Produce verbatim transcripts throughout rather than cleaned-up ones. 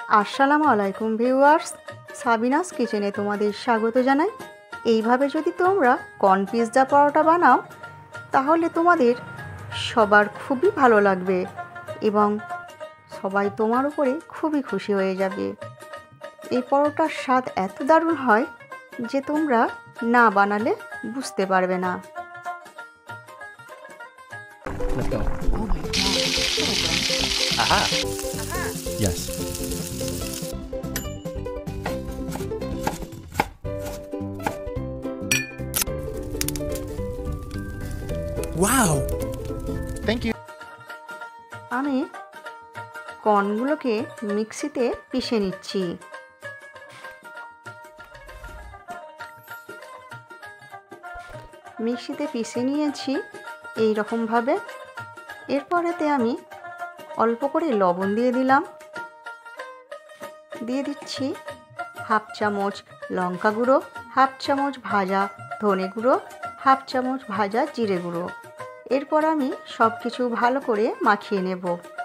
আসসালামু আলাইকুম viewers, Sabinus কিচেনে তোমাদের স্বাগত জানাই। এইভাবে যদি তোমরা কর্ন পিৎজা পরোটা বানাও তাহলে তোমাদের সবার খুবই ভালো লাগবে এবং সবাই তোমার উপরে খুবই খুশি হয়ে যাবে। এই পরোটার স্বাদ এত দারুণ হয় যে তোমরা না বানালে বুঝতে পারবে না। Let's go. Oh my god. Aha. Aha. Yes. Wow. Thank you. আমি কর্নগুলোকে মিক্সিতে পিষে নিচ্ছি। মিক্সিতে পিষে নিয়েছি এই রকমভাবে। এরপরেতে আমি অল্প করে লবণ দিয়ে দিলাম, দিয়ে দিচ্ছি হাফ চামচ লঙ্কা গুঁড়ো, হাফ চামচ ভাজা ধনে গুঁড়ো, হাফ চামচ ভাজা জিরে গুঁড়ো। এরপর আমি সব কিছু ভালো করে মাখিয়ে নেব।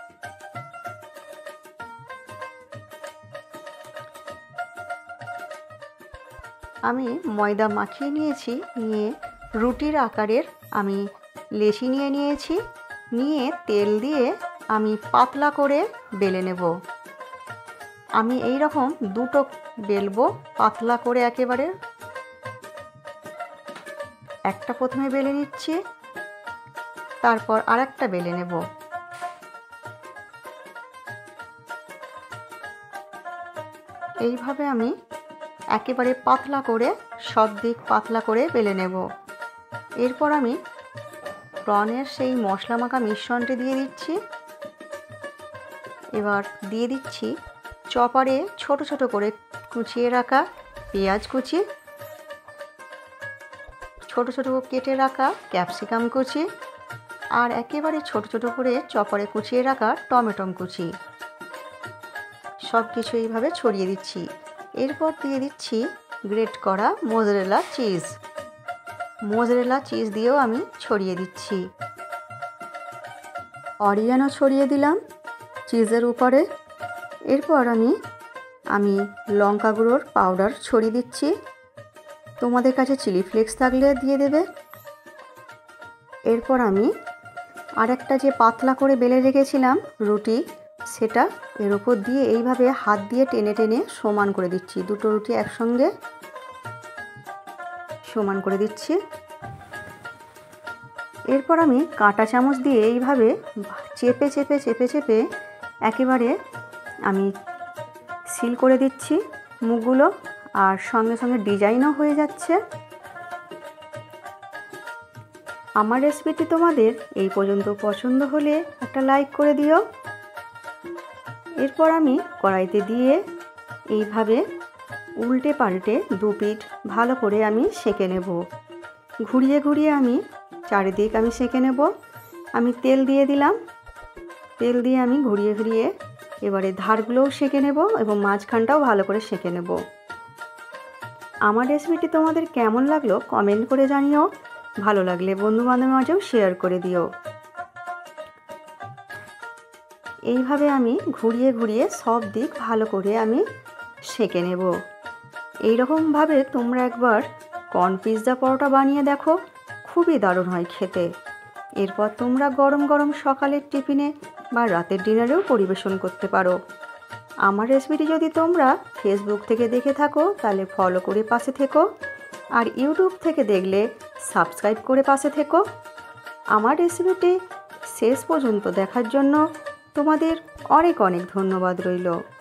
আমি ময়দা মাখিয়ে নিয়েছি, নিয়ে রুটির আকারের আমি লেচি নিয়ে নিয়েছি, নিয়ে তেল দিয়ে আমি পাতলা করে বেলে নেব। আমি এই রকম দুটো বেলবো পাতলা করে একেবারে। একটা প্রথমে বেলে নিচ্ছি, তারপর আরেকটা বেলে নেব। এইভাবে আমি একেবারে পাতলা করে সব দিক পাতলা করে বেলে নেব। এরপর আমি কর্নের সেই মশলা মাখা মিশ্রণটি দিয়ে দিচ্ছি। এবার দিয়ে দিচ্ছি চপারে ছোট ছোট করে কুচিয়ে রাখা পেঁয়াজ কুচি, ছোট ছোট কেটে রাখা ক্যাপসিকাম কুচি, আর একেবারে ছোট ছোট করে চপারে কুচিয়ে রাখা টমেটো কুচি। সব কিছু এইভাবে ছড়িয়ে দিচ্ছি। এরপর দিয়ে দিচ্ছি গ্রেট করা মোজারেলা চিজ। মোজারেলা চিজ দিয়েও আমি ছড়িয়ে দিচ্ছি। অরিগানো ছড়িয়ে দিলাম চিজের উপরে। এরপর আমি আমি লঙ্কা গুঁড়োর পাউডার ছড়িয়ে দিচ্ছি। তোমাদের কাছে চিলি ফ্লেক্স থাকলে দিয়ে দেবে। এরপর আমি আরেকটা যে পাতলা করে বেলে রেখেছিলাম রুটি, সেটা এর উপর দিয়ে এইভাবে হাত দিয়ে টেনে টেনে সমান করে দিচ্ছি। দুটো রুটি একসঙ্গে সমান করে দিচ্ছি। এরপর আমি কাঁটা চামচ দিয়ে এইভাবে চেপে চেপে চেপে চেপে একেবারে আমি সিল করে দিচ্ছি মুখগুলো, আর সঙ্গে সঙ্গে ডিজাইনও হয়ে যাচ্ছে। আমার রেসিপিটি তোমাদের এই পর্যন্ত পছন্দ হলে একটা লাইক করে দিও। এরপর আমি কড়াইতে দিয়ে এইভাবে উল্টে পাল্টে দু পিঠ ভালো করে আমি সেঁকে নেব। ঘুরিয়ে ঘুরিয়ে আমি চারিদিক আমি সেঁকে নেব। আমি তেল দিয়ে দিলাম, তেল দিয়ে আমি ঘুরিয়ে ঘুরিয়ে এবারে ধারগুলোও সেঁকে নেব এবং মাঝখানটাও ভালো করে সেঁকে নেব। আমার রেসিপিটি তোমাদের কেমন লাগলো কমেন্ট করে জানিও। ভালো লাগলে বন্ধুবান্ধবের মাঝেও শেয়ার করে দিও। এইভাবে আমি ঘুরিয়ে ঘুরিয়ে সব দিক ভালো করে আমি সেঁকে নেব। এইরকমভাবে তোমরা একবার কর্ন পিৎজা পরোটা বানিয়ে দেখো, খুবই দারুণ হয় খেতে। এরপর তোমরা গরম গরম সকালের টিফিনে বা রাতের ডিনারেও পরিবেশন করতে পারো। আমার রেসিপিটি যদি তোমরা ফেসবুক থেকে দেখে থাকো তাহলে ফলো করে পাশে থেকো, আর ইউটিউব থেকে দেখলে সাবস্ক্রাইব করে পাশে থেকো। আমার রেসিপিটি শেষ পর্যন্ত দেখার জন্য তোমাদের অনেক অনেক ধন্যবাদ রইল।